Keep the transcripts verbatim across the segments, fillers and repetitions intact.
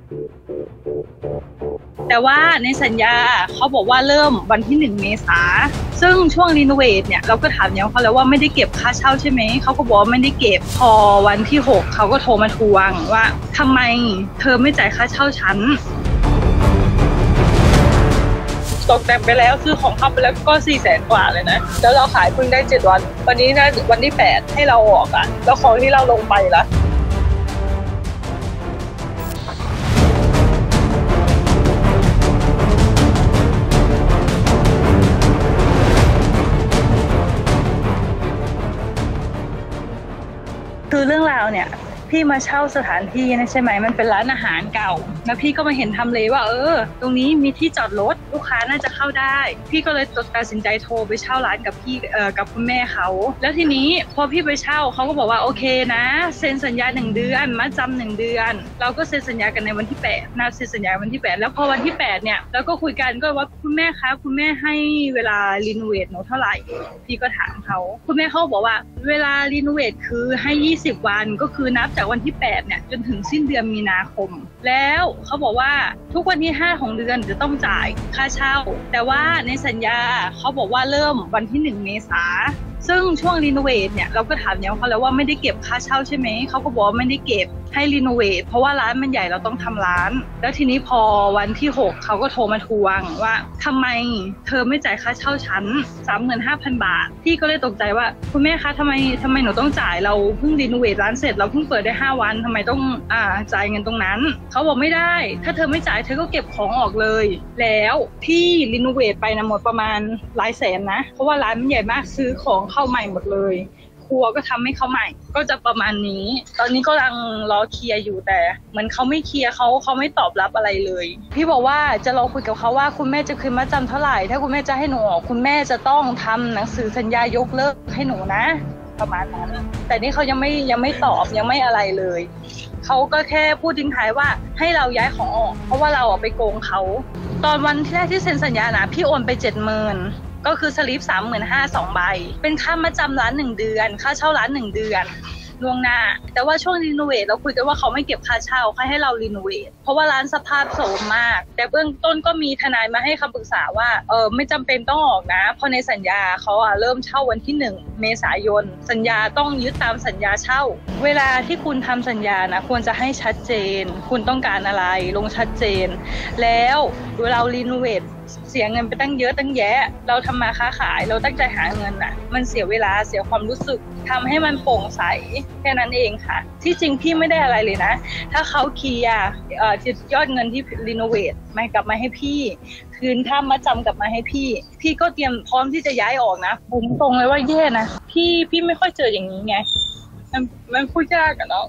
แต่ว่าในสัญญาเขาบอกว่าเริ่มวันที่หนึ่งเมษาซึ่งช่วงรีโนเวทเนี่ยเราก็ถามย้ำเขาแล้วว่าไม่ได้เก็บค่าเช่าใช่ไหมเขาก็บอกว่าไม่ได้เก็บพอวันที่หกเขาก็โทรมาทวงว่าทำไมเธอไม่จ่ายค่าเช่าฉันตกแต่งไปแล้วซื้อของเข้าไปแล้วก็สี่แสนกว่าเลยนะแล้วเราขายเพิ่งได้เจ็ดวันวันนี้นะวันที่แปดให้เราออกอ่ะแล้วของที่เราลงไปละคือเรื่องราวเนี่ยพี่มาเช่าสถานที่นะใช่ไหมมันเป็นร้านอาหารเก่าแล้วพี่ก็มาเห็นทำเลว่าเออตรงนี้มีที่จอดรถลูกค้าน่าจะเข้าได้พี่ก็เลยตัดสินใจโทรไปเช่าร้านกับพี่เอ่อกับคุณแม่เขาแล้วทีนี้พอพี่ไปเช่าเขาก็บอกว่าโอเคนะเซ็นสัญญาหนึ่งเดือนมัดจำหนึ่งเดือนเราก็เซ็นสัญญากันในวันที่แปดนัดเซ็นสัญญาวันที่แปดแล้วพอวันที่แปดเนี่ยเราก็คุยกันก็ว่าคุณแม่คะคุณแม่ให้เวลารีโนเวทหนูเท่าไหร่พี่ก็ถามเขาคุณแม่เขาบอกว่าเวลารีโนเวทคือให้ยี่สิบวันก็คือนับจากวันที่แปดเนี่ยจนถึงสิ้นเดือนมีนาคมแล้วเขาบอกว่าทุกวันที่ห้าของเดือนจะต้องจ่ายค่าเช่าแต่ว่าในสัญญาเขาบอกว่าเริ่มวันที่หนึ่งเมษาซึ่งช่วงรีโนเวทเนี่ยเราก็ถามย้ำเขาแล้วว่าไม่ได้เก็บค่าเช่าใช่ไหมเขาก็บอกว่าไม่ได้เก็บให้รีโนเวทเพราะว่าร้านมันใหญ่เราต้องทำร้านแล้วทีนี้พอวันที่หกเขาก็โทรมาทวงว่าทำไมเธอไม่จ่ายค่าเช่าฉัน สามหมื่นห้าพัน บาทพี่ก็เลยตกใจว่าคุณแม่คะทำไมทำไมหนูต้องจ่ายเราเพิ่งรีโนเวทร้านเสร็จเราเพิ่งเปิดได้ห้าวันทำไมต้องอ่าจ่ายเงินตรงนั้นเขาบอกไม่ได้ถ้าเธอไม่จ่ายเธอก็เก็บของออกเลยแล้วพี่รีโนเวทไปนะหมดประมาณหลายแสนนะเพราะว่าร้านมันใหญ่มากซื้อของเข้าใหม่หมดเลยครัวก็ทำให้เขาใหม่ก็จะประมาณนี้ตอนนี้ก็กำลังรอเคลียร์อยู่แต่เหมือนเขาไม่เคลียร์เขาเขาไม่ตอบรับอะไรเลยพี่บอกว่าจะรอคุยกับเขาว่าคุณแม่จะคืนมัดจำเท่าไหร่ถ้าคุณแม่จะให้หนูออกคุณแม่จะต้องทำหนังสือสัญญายกเลิกให้หนูนะประมาณนั้นแต่นี่เขายังไม่ยังไม่ตอบยังไม่อะไรเลยเขาก็แค่พูดทิ้งท้ายว่าให้เราย้ายของออกเพราะว่าเราไปโกงเขาตอนวันที่แรกที่เซ็นสัญญานะพี่โอนไปเจ็ดหมื่นก็คือสลิปสามหมื่นห้าสองใบเป็นค่ามัดจำร้านหนึ่งเดือนค่าเช่าร้านหนึ่งเดือนล่วงหน้าแต่ว่าช่วงรีโนเวทเราคุยกันว่าเขาไม่เก็บค่าเช่าแค่ให้เรารีโนเวทเพราะว่าร้านสภาพโทรมมากแต่เบื้องต้นก็มีทนายมาให้คำปรึกษาว่าเออไม่จำเป็นต้องออกนะเพราะในสัญญาเขาอะเริ่มเช่าวันที่หนึ่งเมษายนสัญญาต้องยึดตามสัญญาเช่าเวลาที่คุณทำสัญญานะควรจะให้ชัดเจนคุณต้องการอะไรลงชัดเจนแล้วเวลารีโนเวทเสียเงินไปตั้งเยอะตั้งแยะเราทำมาค้าขายเราตั้งใจหาเงินน่ะมันเสียเวลาเสียความรู้สึกทำให้มันโปร่งใสแค่นั้นเองค่ะที่จริงพี่ไม่ได้อะไรเลยนะถ้าเขาเคลียร์เอ่อยอดเงินที่รีโนเวทมากลับมาให้พี่คืนค่ามัดจำกลับมาให้พี่พี่ก็เตรียมพร้อมที่จะย้ายออกนะผมตรงเลยว่าแย่นะพี่พี่ไม่ค่อยเจออย่างนี้ไงมันมันพูดยากอะเนาะ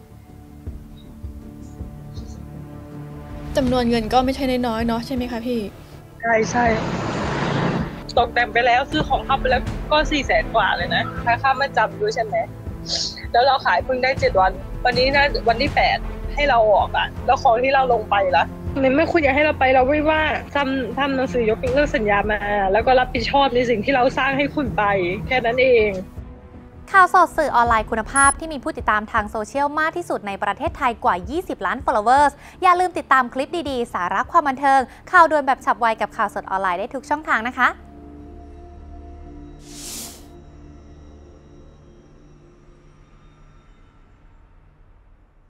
จำนวนเงินก็ไม่ใช่น้อยๆเนาะใช่ไหมคะพี่ใช่ใช่ตกแต่งไปแล้วซื้อของเข้าไปแล้วก็สี่แสนกว่าเลยนะค่าค่ามัดจำด้วยใช่ไหมแล้วเราขายเพิ่งได้เจ็ดวันวันนี้นะวันที่แปดให้เราออกอ่ะแล้วของที่เราลงไปละในเมื่อคุณอยากให้เราไปเราไม่ว่าทำทำหนังสือยกเลิกสัญญามาแล้วก็รับผิดชอบในสิ่งที่เราสร้างให้คุณไปแค่นั้นเองข่าวสดสื่อออนไลน์คุณภาพที่มีผู้ติดตามทางโซเชียลมากที่สุดในประเทศไทยกว่ายี่สิบล้าน followers อย่าลืมติดตามคลิปดีๆสาระความบันเทิงข่าวด่วนแบบฉับไวกับข่าวสดออนไลน์ได้ทุกช่องทางนะคะ